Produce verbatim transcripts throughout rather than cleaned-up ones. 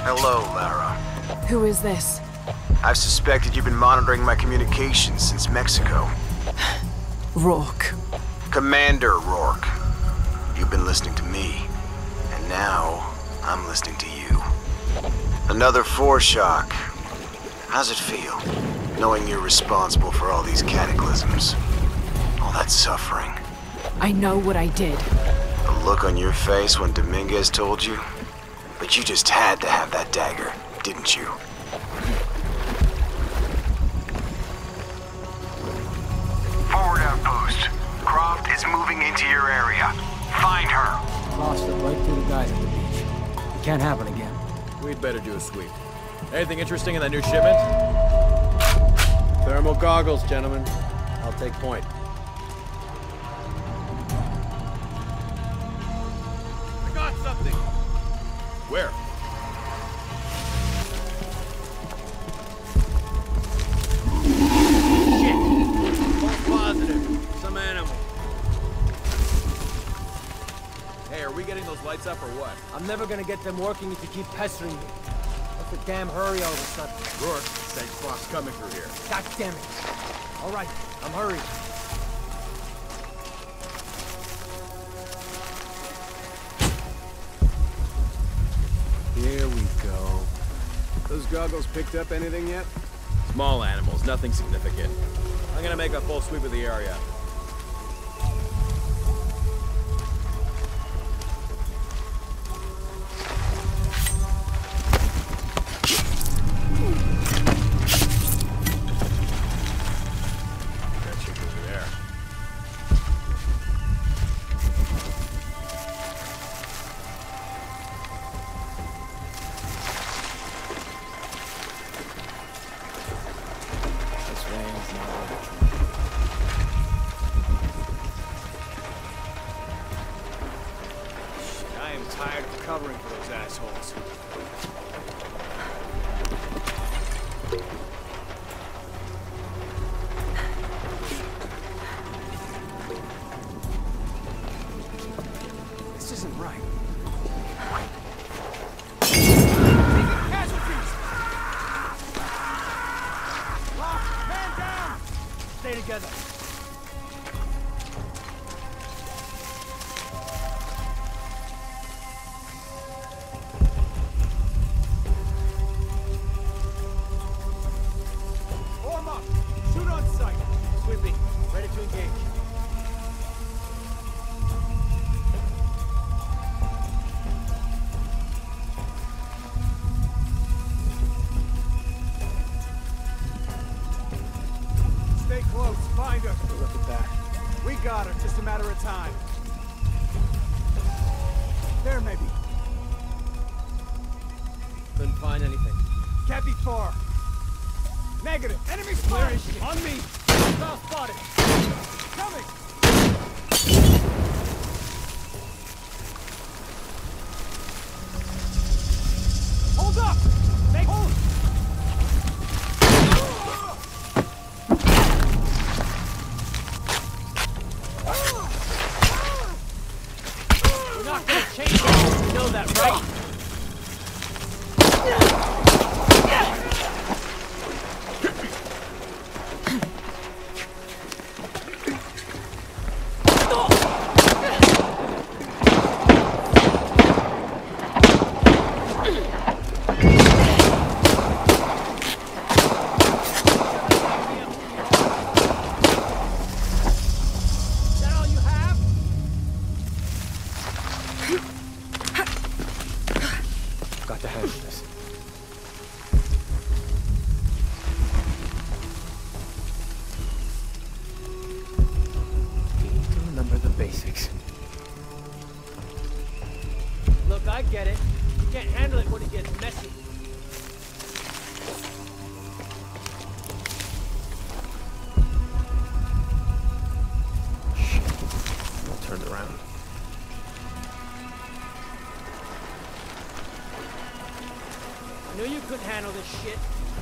Hello, Lara. Who is this? I've suspected you've been monitoring my communications since Mexico. Rourke. Commander Rourke. You've been listening to me. And now, I'm listening to you. Another foreshock. How's it feel, knowing you're responsible for all these cataclysms? All that suffering. I know what I did. The look on your face when Dominguez told you? But you just had to have that dagger, didn't you? Forward outpost. Croft is moving into your area. Find her. Lost it right through the guys at the beach. It can't happen again. We'd better do a sweep. Anything interesting in that new shipment? Thermal goggles, gentlemen. I'll take point. I got something! Where? Shit! False positive. Some animal. Hey, are we getting those lights up or what? I'm never gonna get them working if you keep pestering me. What's the damn hurry all of a sudden? Rourke said Croft's coming through here. God damn it. All right, I'm hurrying. Here we go. Those goggles picked up anything yet? Small animals, nothing significant. I'm gonna make a full sweep of the area. Tired of covering for those assholes. This isn't right. Taking casualties! Lock! Man down! Stay together. Ready to engage. Stay close. Find her. Look at that. We got her. Just a matter of time. There, maybe. Couldn't find anything. Can't be far. Negative. Enemy spotted. On me. South spotted. Coming. Hold up. Make hold. We're not gonna change it. You know that, right? Got to handle this. You need to remember the basics. Look, I get it. You can't handle it when it gets messy. Shit. All turned around. I knew you couldn't handle this shit.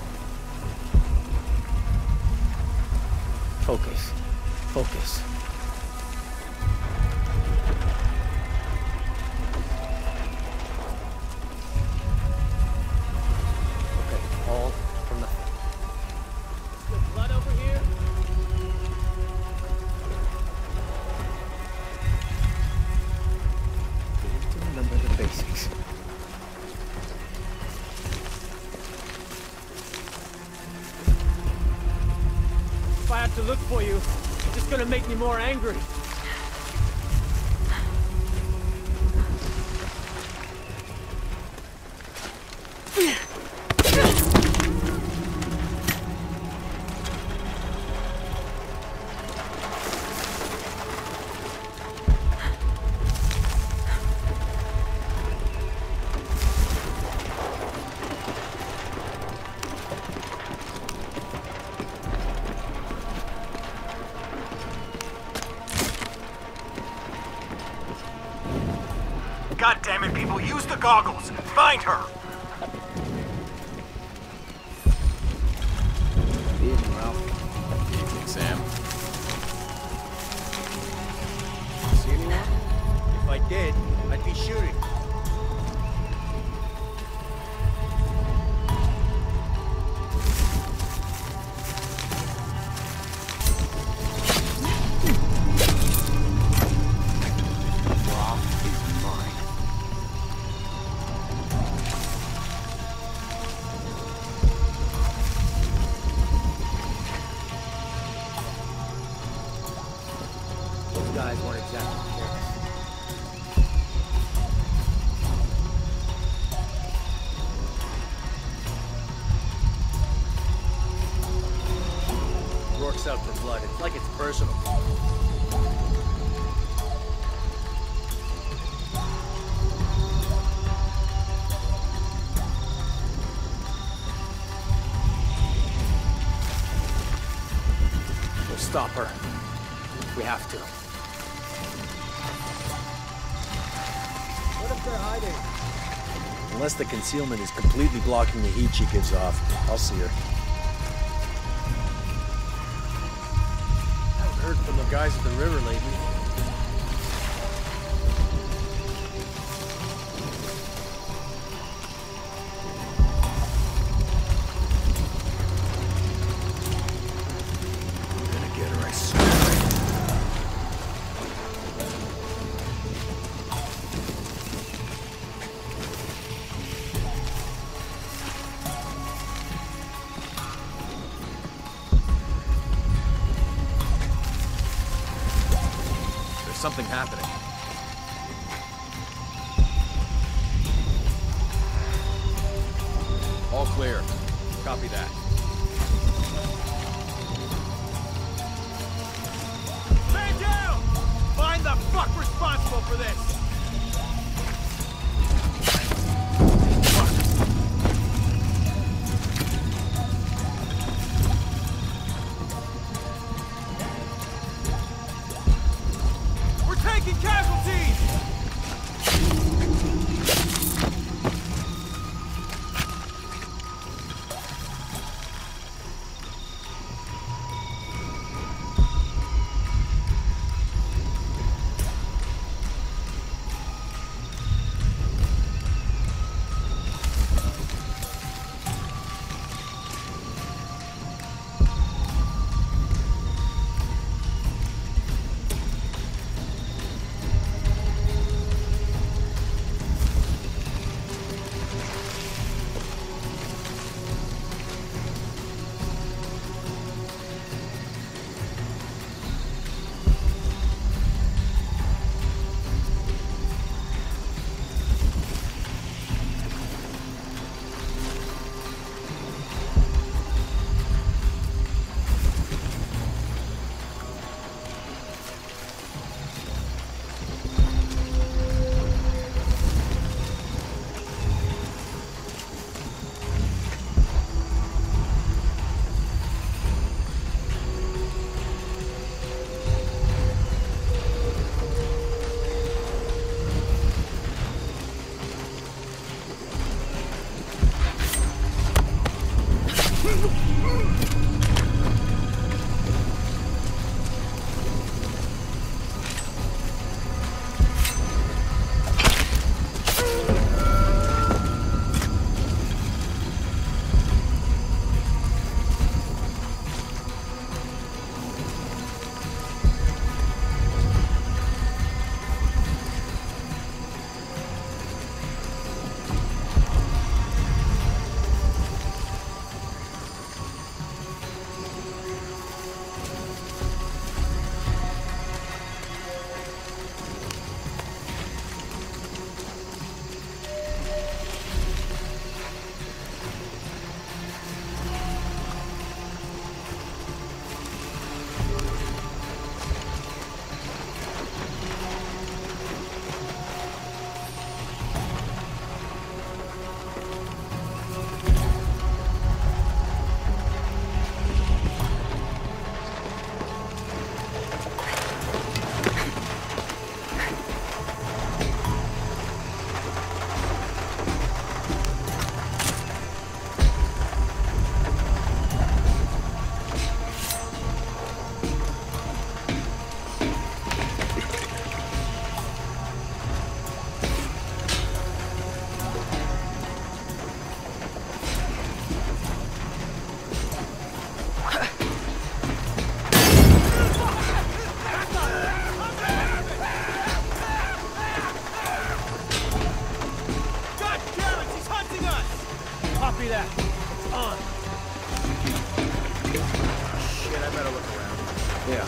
Focus. Focus. look for you. It's just gonna make me more angry. God damn it, people, use the goggles! Find her! Evening, Ralph. Evening, Sam. See anyone? If I did, I'd be shooting. Guys weren't exactly careless. Rourke's out for blood. It's like it's personal. We'll stop her. We have to. What if they're hiding? Unless the concealment is completely blocking the heat she gives off, I'll see her. I haven't heard from the guys at the river lately. I'm gonna get her, I swear. Something happening. All clear. Copy that. Man down! Find the fuck responsible for this! Taking casualties! Copy that. It's on. Shit, I better look around. Yeah.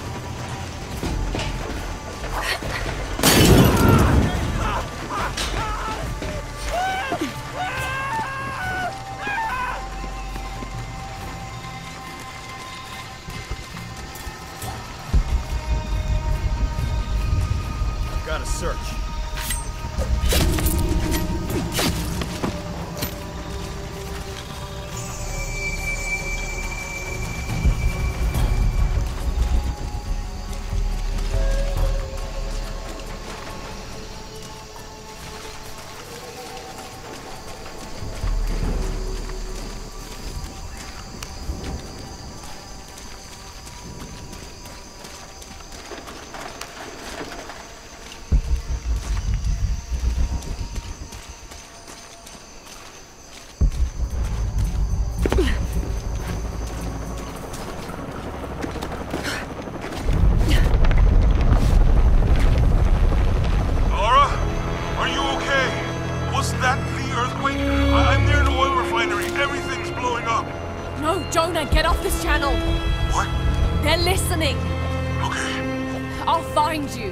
Gotta search. Jonah, get off this channel! What? They're listening! Okay. I'll find you!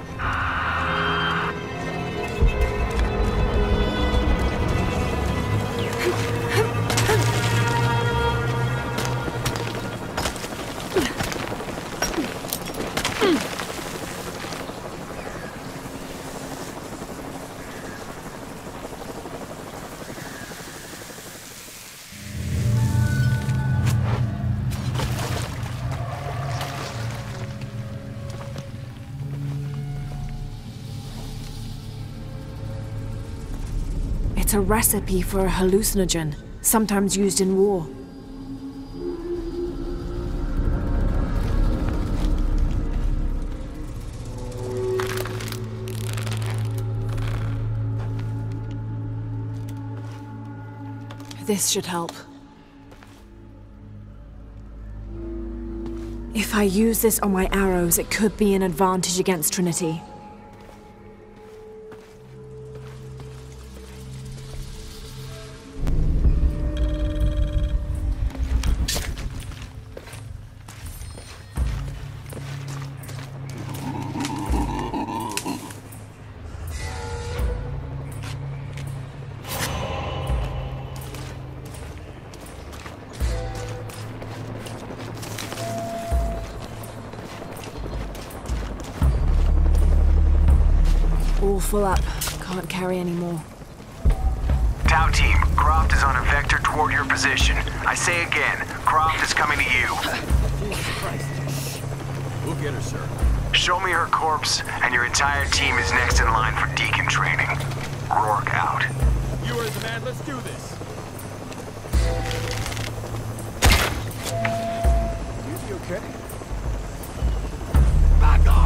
It's a recipe for a hallucinogen, sometimes used in war. This should help. If I use this on my arrows, it could be an advantage against Trinity. All full up. Can't carry any more. Tau team, Croft is on a vector toward your position. I say again, Croft is coming to you. Jesus Christ. We'll get her, sir. Show me her corpse, and your entire team is next in line for Deacon training. Rourke out. You are the man, let's do this. You okay? Back off!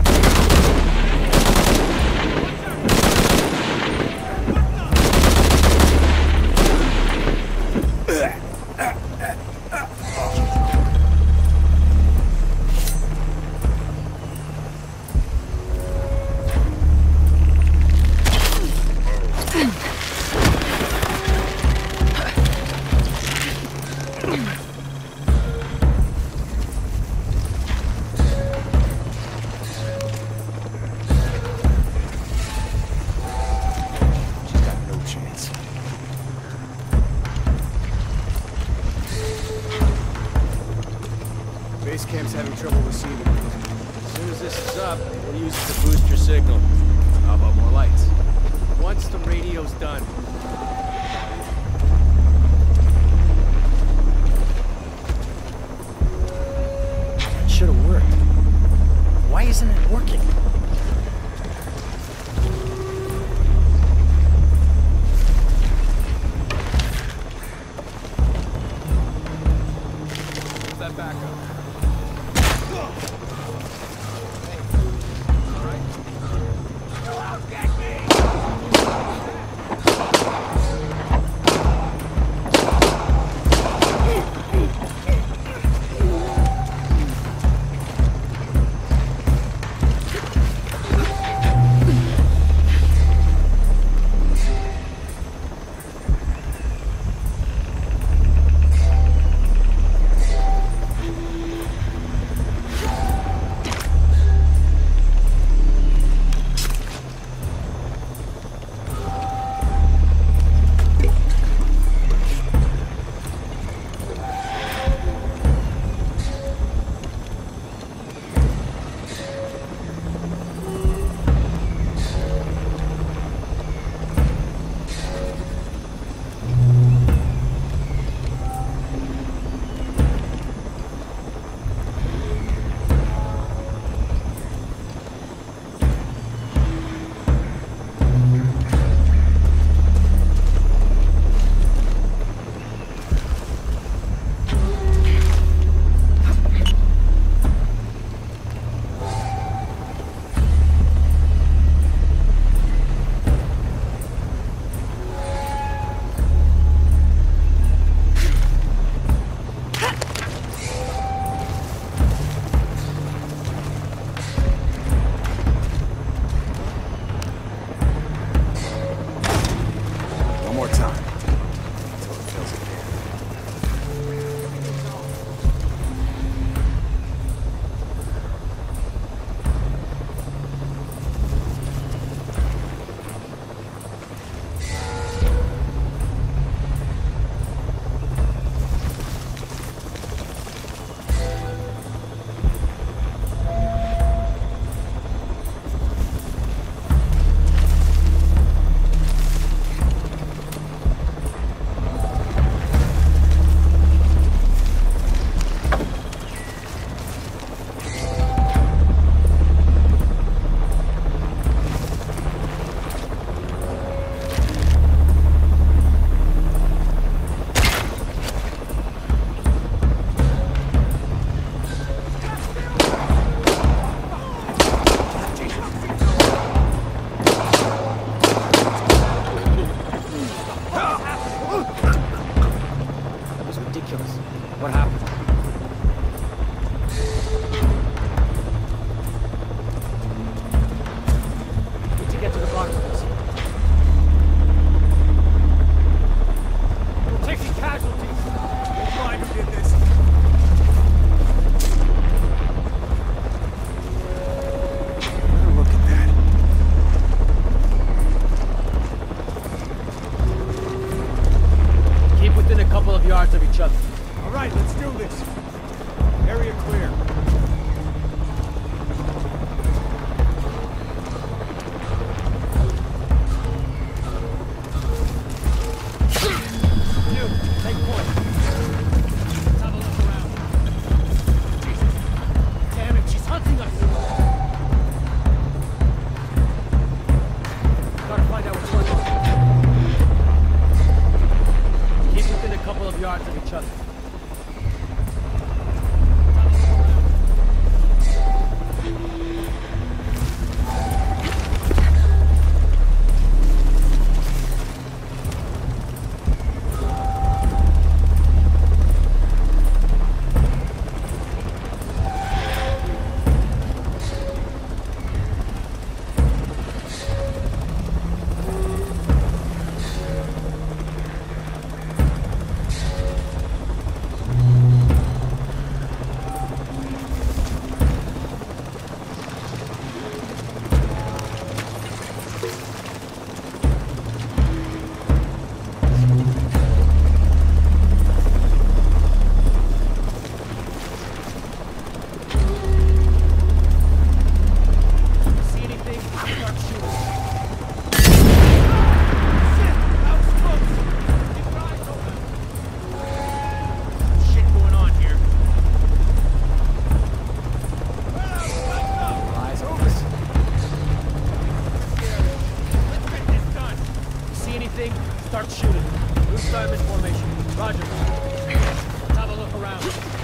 thing, start shooting. Loose diamond formation. Roger. Have a look around.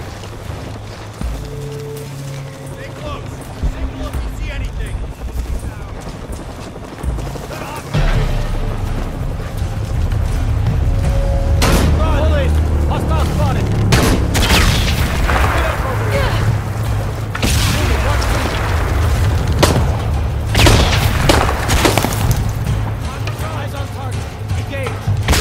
Stay close. Take a look if you see anything. Pull in. Hostile spotted. Get up over here. Move it, watch me. Eyes on target. Engage.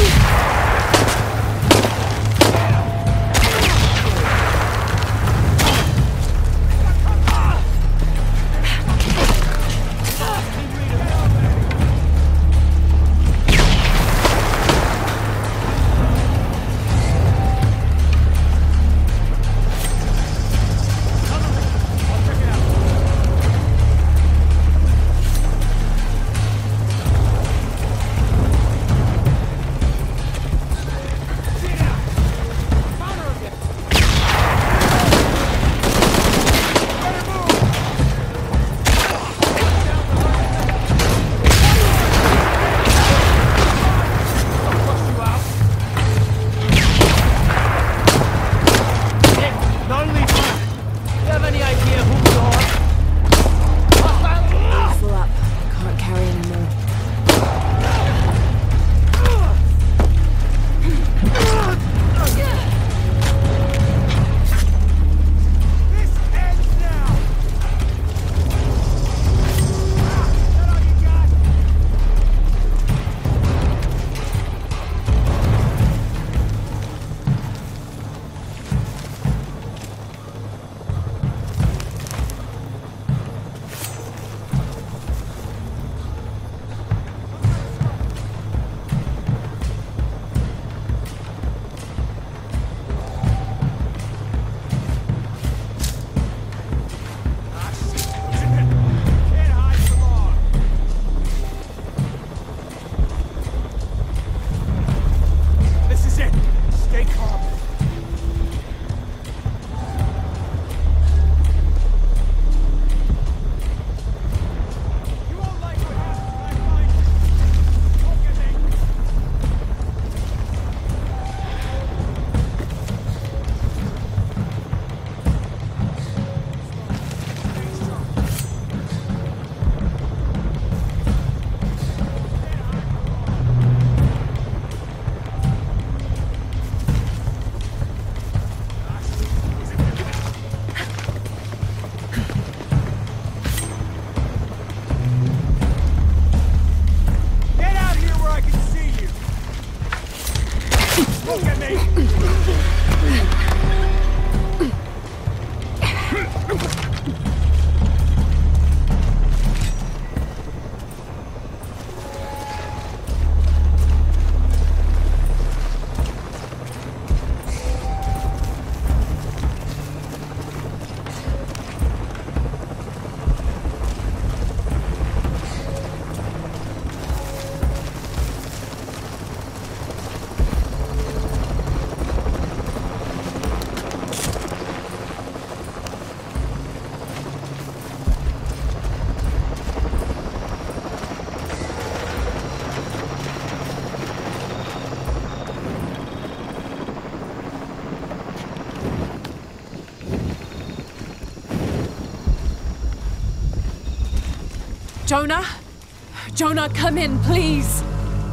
Jonah? Jonah, come in, please!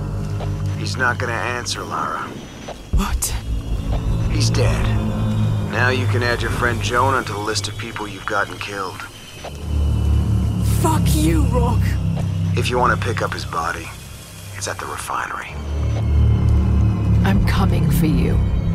He's not gonna answer, Lara. What? He's dead. Now you can add your friend Jonah to the list of people you've gotten killed. Fuck you, Rourke! If you want to pick up his body, it's at the refinery. I'm coming for you.